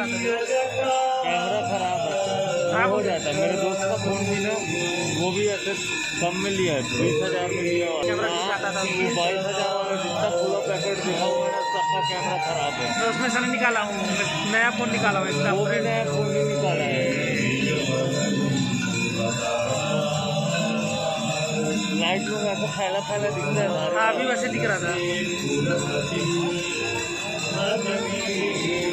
रहा था। कैमरा खराब है, हो जाता है। मेरे दोस्त का फोन भी ना, वो भी ऐसे कम में लिया है, 20,000 में लिया। कैमरा दिखाता था 22,000 वाला जितना पूरा पैकेट दिखा हुआ है ना, सबका कैमरा खराब है। मैं उसमें से नहीं निकाला हूँ, नया फोन निकाला हूँ इसका। वो भी नया फोन ही निकाला है। लाइट में ऐसा फैला फैला दिखता है ना। हाँ, अभी वैसे दिख रहा था।